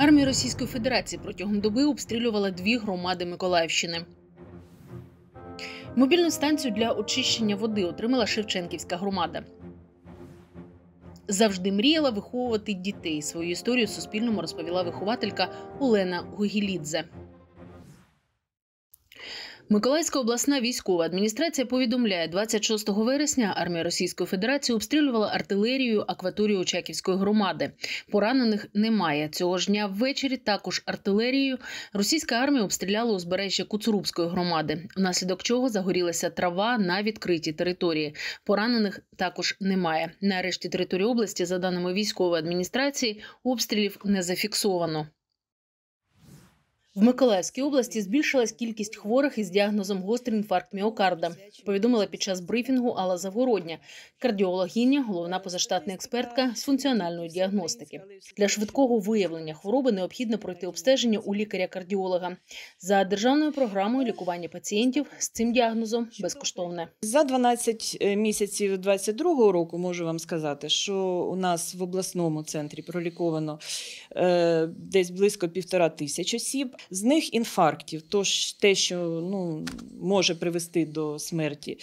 Армія Російської Федерації протягом доби обстрілювала 2 громади Миколаївщини. Мобільну станцію для очищення води отримала Шевченківська громада. Завжди мріяла виховувати дітей. Свою історію Суспільному розповіла вихователька Олена Гогілідзе. Миколаївська обласна військова адміністрація повідомляє, 26 вересня армія Російської Федерації обстрілювала артилерією акваторію Очаківської громади. Поранених немає. Цього ж дня ввечері також артилерією російська армія обстріляла узбережжя Куцурубської громади, внаслідок чого загорілася трава на відкритій території. Поранених також немає. На решті території області, за даними військової адміністрації, обстрілів не зафіксовано. В Миколаївській області збільшилась кількість хворих із діагнозом гострий інфаркт міокарда, повідомила під час брифінгу Алла Завгородня, кардіологиня, головна позаштатна експертка з функціональної діагностики. Для швидкого виявлення хвороби необхідно пройти обстеження у лікаря-кардіолога. За державною програмою лікування пацієнтів з цим діагнозом безкоштовне. За 12 місяців 2022 року можу вам сказати, що у нас в обласному центрі проліковано десь близько 1500 осіб. З них інфарктів, тож те, що може привести до смерті,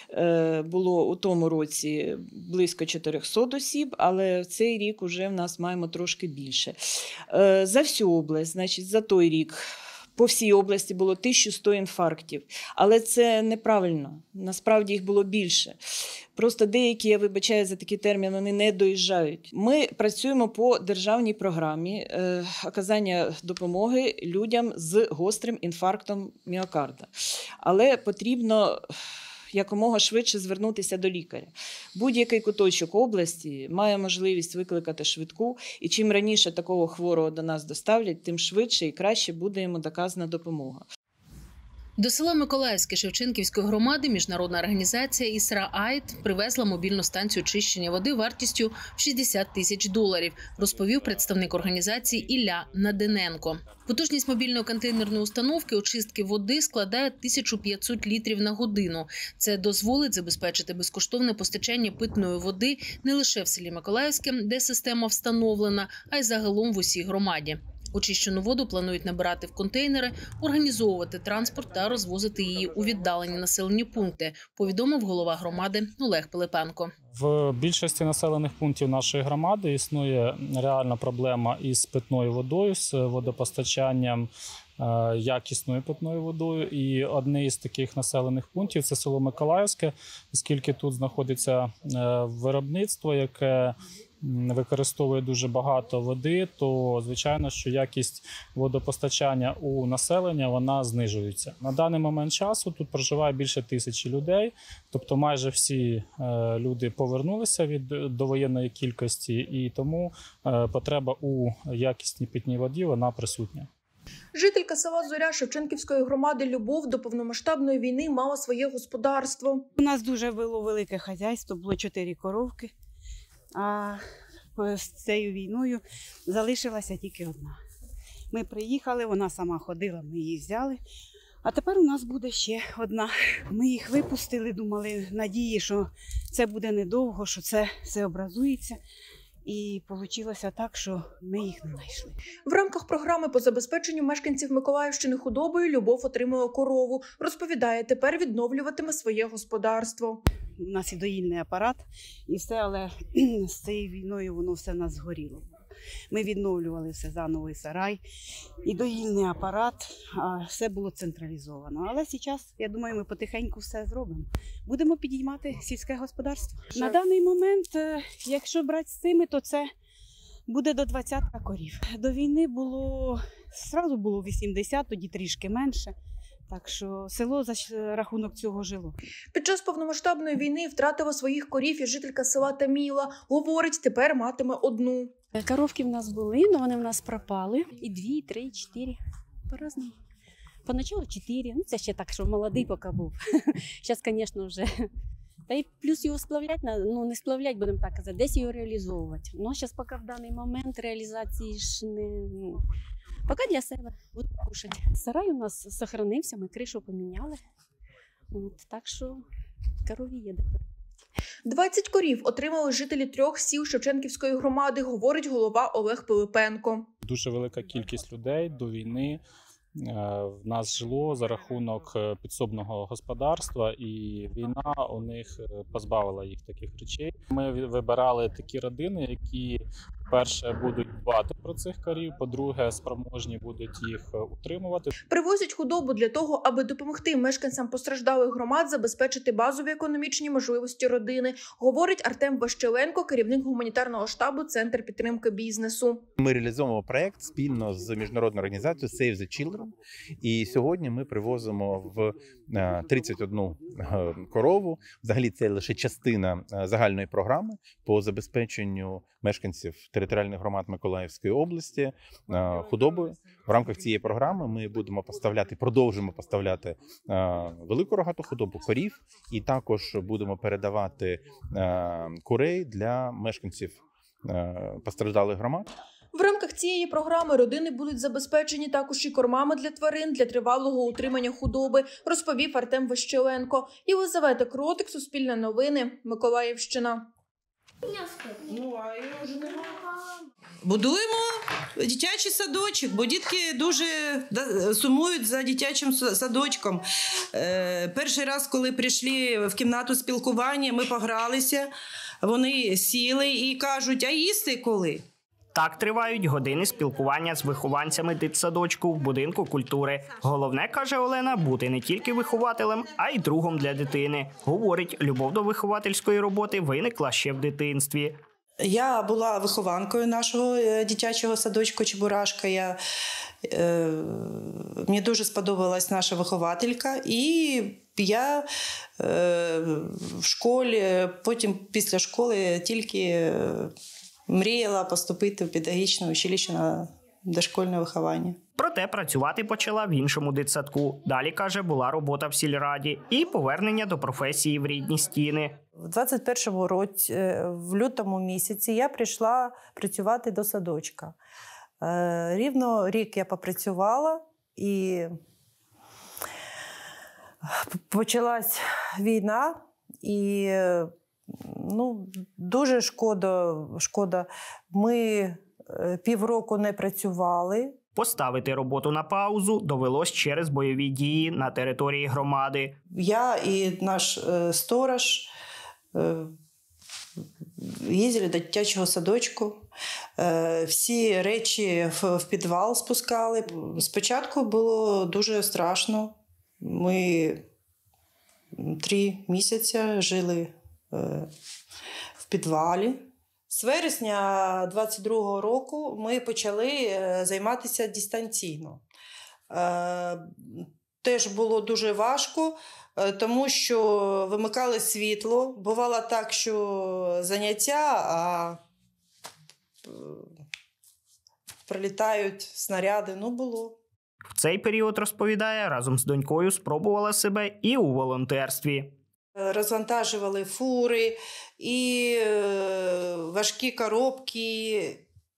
було у тому році близько 400 осіб, але в цей рік вже в нас маємо трошки більше. За всю область, значить, за той рік по всій області було 1100 інфарктів, але це неправильно, насправді їх було більше. Просто деякі, я вибачаю за такий термін, вони не доїжджають. Ми працюємо по державній програмі оказання допомоги людям з гострим інфарктом міокарда. Але потрібно якомога швидше звернутися до лікаря. Будь-який куточок області має можливість викликати швидку, і чим раніше такого хворого до нас доставлять, тим швидше і краще буде йому доказана допомога. До села Миколаївське Шевченківської громади міжнародна організація «Ісра-Айд» привезла мобільну станцію очищення води вартістю в $60 тисяч, розповів представник організації Ілля Надиненко. Потужність мобільної контейнерної установки очистки води складає 1500 літрів на годину. Це дозволить забезпечити безкоштовне постачання питної води не лише в селі Миколаївське, де система встановлена, а й загалом в усій громаді. Очищену воду планують набирати в контейнери, організовувати транспорт та розвозити її у віддалені населені пункти, повідомив голова громади Олег Пилипенко. В більшості населених пунктів нашої громади існує реальна проблема із питною водою, з водопостачанням якісною питною водою. І одне із таких населених пунктів – це село Миколаївське, оскільки тут знаходиться виробництво, яке використовує дуже багато води, то, звичайно, що якість водопостачання у населення, вона знижується. На даний момент часу тут проживає більше 1000 людей, тобто майже всі люди повернулися від довоєнної кількості, і тому потреба у якісній питній воді, вона присутня. Жителька села Зоря Шевченківської громади Любов до повномасштабної війни мала своє господарство. У нас дуже було велике хазяйство, було 4 коровки. А з цією війною залишилася тільки одна. Ми приїхали, вона сама ходила, ми її взяли. А тепер у нас буде ще одна. Ми їх випустили, думали, надії, що це буде недовго, що це все образується. І вийшло так, що ми їх не знайшли. В рамках програми по забезпеченню мешканців Миколаївщини худобою Любов отримала корову. Розповідає, тепер відновлюватиме своє господарство. У нас і доїльний апарат, і все, але з цією війною воно все в нас згоріло. Ми відновлювали все заново, і сарай, і доїльний апарат, а все було централізовано. Але зараз, я думаю, ми потихеньку все зробимо. Будемо підіймати сільське господарство. На даний момент, якщо брати з цими, то це буде до 20 корів. До війни одразу було 80, тоді трішки менше. Так що село за рахунок цього жило. Під час повномасштабної війни втратила своїх корів і жителька села Таміла. Говорить, тепер матиме одну. Коровки в нас були, але вони в нас пропали. І 2, і 3, і 4. По-разному. Поначалу 4. Ну, це ще так, що молодий поки був. Зараз, звісно, вже. Та й плюс його сплавлять, не сплавлять, будемо так казати, десь його реалізовувати. Ну, зараз поки в даний момент реалізації ж не... Поки для себе буду кушати. Сарай у нас зберігся, ми кришу поміняли. Так що корові є. 20 корів отримали жителі 3 сіл Шевченківської громади, говорить голова Олег Пилипенко. Дуже велика кількість людей до війни в нас жило за рахунок підсобного господарства, і війна у них позбавила їх таких речей. Ми вибирали такі родини, які, по-перше, будуть дбати про цих корів, по-друге, спроможні будуть їх утримувати. Привозять худобу для того, аби допомогти мешканцям постраждалих громад забезпечити базові економічні можливості родини, говорить Артем Ващеленко, керівник гуманітарного штабу «Центр підтримки бізнесу». Ми реалізуємо проект спільно з міжнародною організацією Save the Children. І сьогодні ми привозимо в 31 корову. Взагалі це лише частина загальної програми по забезпеченню мешканців територіальних громад Миколаївської області худобою. В рамках цієї програми ми будемо поставляти, продовжимо поставляти велику рогату худобу, корів, і також будемо передавати курей для мешканців постраждалих громад. В рамках цієї програми родини будуть забезпечені також і кормами для тварин для тривалого утримання худоби, розповів Артем Ващеленко. Єлизавета Кротик, Суспільне новини, Миколаївщина. Будуємо дитячий садочок, бо дітки дуже сумують за дитячим садочком. Перший раз, коли прийшли в кімнату спілкування, ми погралися, вони сіли і кажуть, а їсти коли? Так тривають години спілкування з вихованцями дитсадочку в будинку культури. Головне, каже Олена, бути не тільки вихователем, а й другом для дитини. Говорить, любов до виховательської роботи виникла ще в дитинстві. Я була вихованкою нашого дитячого садочку «Чебурашка». Мені дуже сподобалась наша вихователька. І я в школі, потім після школи тільки мріяла поступити в педагогічне училище на дошкільне виховання. Проте працювати почала в іншому дитсадку. Далі, каже, була робота в сільраді і повернення до професії в рідні стіни. В 21-му році, в лютому місяці, я прийшла працювати до садочка. Рівно рік я попрацювала, і почалась війна, і дуже шкода. Ми півроку не працювали. Поставити роботу на паузу довелось через бойові дії на території громади. Я і наш сторож їздили до дитячого садочку. Всі речі в підвал спускали. Спочатку було дуже страшно. Ми 3 місяці жили в підвалі. З вересня 22-го року ми почали займатися дистанційно. Теж було дуже важко, тому що вимикали світло. Бувало так, що заняття, а прилітають снаряди. Було. В цей період, розповідає, разом з донькою спробувала себе і у волонтерстві. Розвантажували фури і важкі коробки,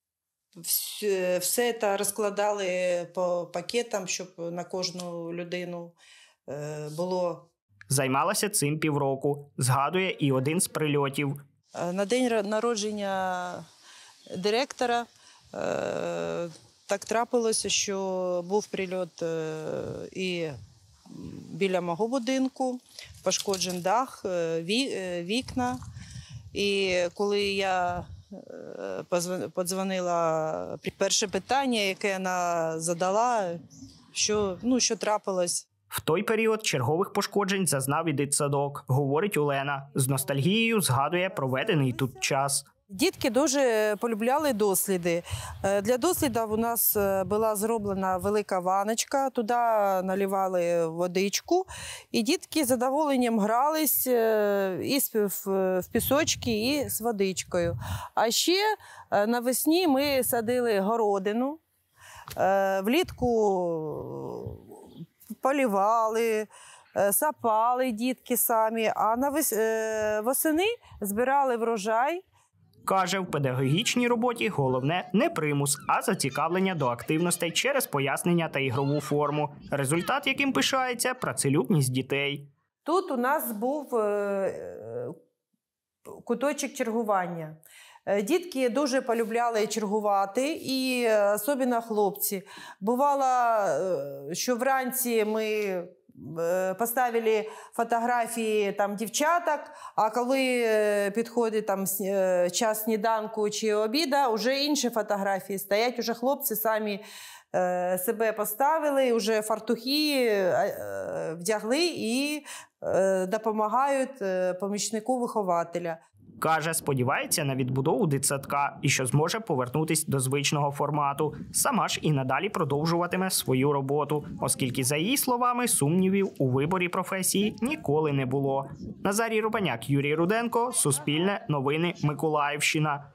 все це розкладали по пакетам, щоб на кожну людину було. Займалася цим півроку, згадує і один з прильотів. На день народження директора так трапилося, що був прильот і біля мого будинку, пошкоджений дах, вікна. І коли я подзвонила, перше питання, яке вона задала, що трапилось. В той період чергових пошкоджень зазнав і дитсадок, говорить Олена. З ностальгією згадує проведений тут час. Дітки дуже полюбляли досліди. Для дослідів у нас була зроблена велика ваночка, туди наливали водичку, і дітки з задоволенням грались і в пісочки, і з водичкою. А ще навесні ми садили городину, влітку полівали, сапали дітки самі, а восени збирали врожай. Каже, в педагогічній роботі головне не примус, а зацікавлення до активностей через пояснення та ігрову форму. Результат, яким пишається, працелюбність дітей. Тут у нас був куточок чергування. Дітки дуже полюбляли чергувати, і особливо хлопці. Бувало, що вранці ми поставили фотографії там дівчаток, а коли підходить там час сніданку чи обіду, вже інші фотографії стоять, вже хлопці самі себе поставили, вже фартухи вдягли і допомагають помічнику вихователя. Каже, сподівається на відбудову дитсадка і що зможе повернутися до звичного формату. Сама ж і надалі продовжуватиме свою роботу, оскільки, за її словами, сумнівів у виборі професії ніколи не було. Назарій Рубаняк, Юрій Руденко, Суспільне, Новини, Миколаївщина.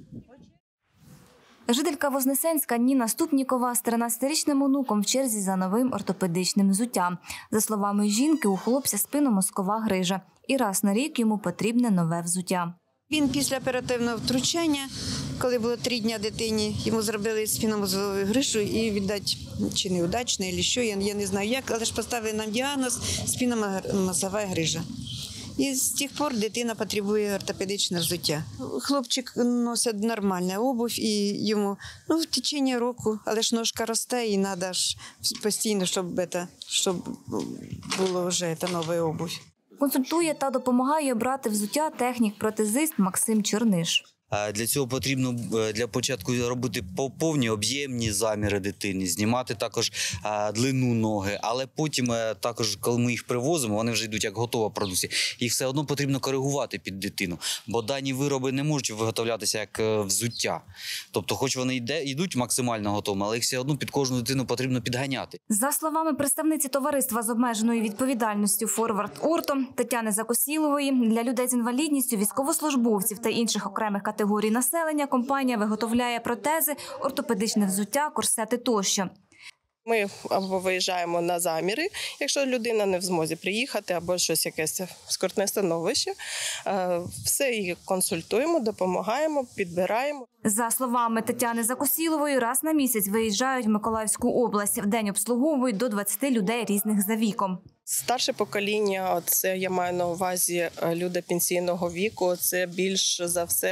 Жителька Вознесенська Ніна Ступнікова з 13-річним онуком в черзі за новим ортопедичним взуттям. За словами жінки, у хлопця спинномозкова грижа. І раз на рік йому потрібне нове взуття. Він після оперативного втручання, коли було 3 дні дитині, йому зробили спинномозкову грижу і, віддать, чи неудачно, чи що, я не знаю як, але ж поставили нам діагноз спинномозкова грижа. І з тих пор дитина потребує ортопедичне взуття. Хлопчик носить нормальну обувь і йому в течение року, але ж ножка росте і треба постійно, щоб було вже нова обувь. Консультує та допомагає брати взуття технік-протезист Максим Черниш. Для цього потрібно для початку робити повні об'ємні заміри дитини, знімати також длину ноги, але потім також, коли ми їх привозимо, вони вже йдуть як готова продукція, їх все одно потрібно коригувати під дитину, бо дані вироби не можуть виготовлятися як взуття. Тобто, хоч вони йдуть максимально готовими, але їх все одно під кожну дитину потрібно підганяти. За словами представниці товариства з обмеженою відповідальністю «Форвард Орто» Тетяни Закосілової, для людей з інвалідністю, військовослужбовців та інших окремих категорій населення компанія виготовляє протези, ортопедичне взуття, корсети тощо. Ми або виїжджаємо на заміри, якщо людина не в змозі приїхати, або щось якесь скрутне становище. Все її консультуємо, допомагаємо, підбираємо. За словами Тетяни Закосілової, раз на місяць виїжджають в Миколаївську область. В день обслуговують до 20 людей різних за віком. Старше покоління, це я маю на увазі люди пенсійного віку, це більш за все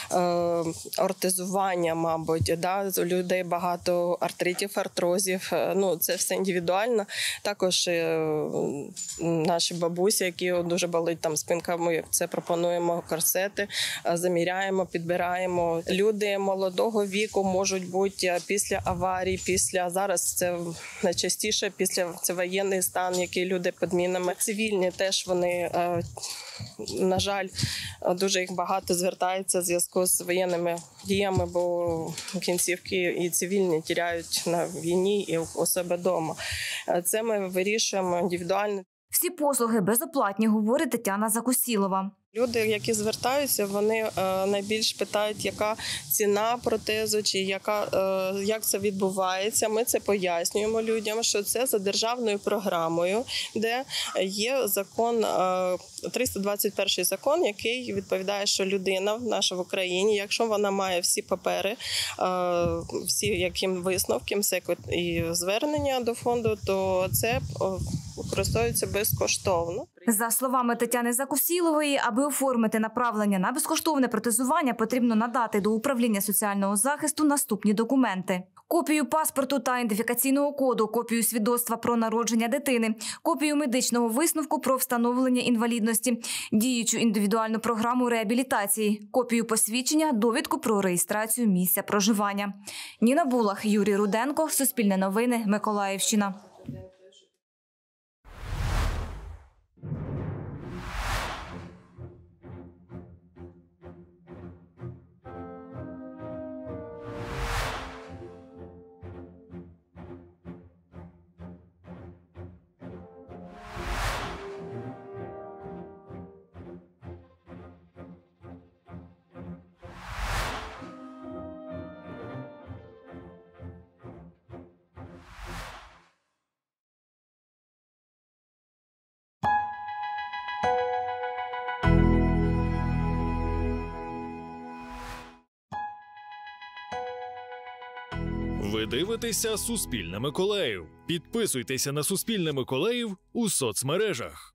ортезування, мабуть. Да? У людей багато артритів, артрозів, це все індивідуально. Також наші бабусі, які дуже болить там спинка, ми це пропонуємо корсети, заміряємо, підбираємо. Люди молодого віку можуть бути після аварій, зараз це найчастіше це воєнний стан, який люди під мінами. Цивільні теж вони, на жаль, дуже їх багато звертається в зв'язку з воєнними діями, бо кінцівки і цивільні тіряють на війні і у себе вдома. Це ми вирішуємо індивідуально. Всі послуги безоплатні, говорить Тетяна Закосілова. Люди, які звертаються, вони найбільш питають, яка ціна протезу, чи як це відбувається. Ми це пояснюємо людям, що це за державною програмою, де є закон, 321 закон, який відповідає, що людина наша в Україні, якщо вона має всі папери, всі яким висновки, і звернення до фонду, то це використовується безкоштовно. За словами Тетяни Закосілової, аби оформити направлення на безкоштовне протезування, потрібно надати до управління соціального захисту наступні документи. Копію паспорту та ідентифікаційного коду, копію свідоцтва про народження дитини, копію медичного висновку про встановлення інвалідності, діючу індивідуальну програму реабілітації, копію посвідчення, довідку про реєстрацію місця проживання. Ніна Булах, Юрій Руденко, Суспільне новини, Миколаївщина. Ви дивитеся «Суспільне Миколаїв». Підписуйтеся на «Суспільне Миколаїв» у соцмережах.